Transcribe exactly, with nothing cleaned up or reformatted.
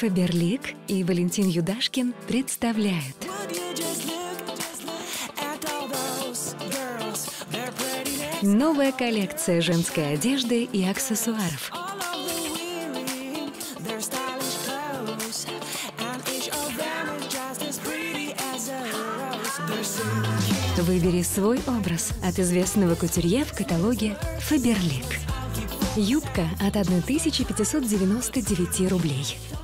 Фаберлик и Валентин Юдашкин представляют новая коллекция женской одежды и аксессуаров. Выбери свой образ от известного кутюрье в каталоге Фаберлик. Юбка от тысячи пятисот девяноста девяти рублей.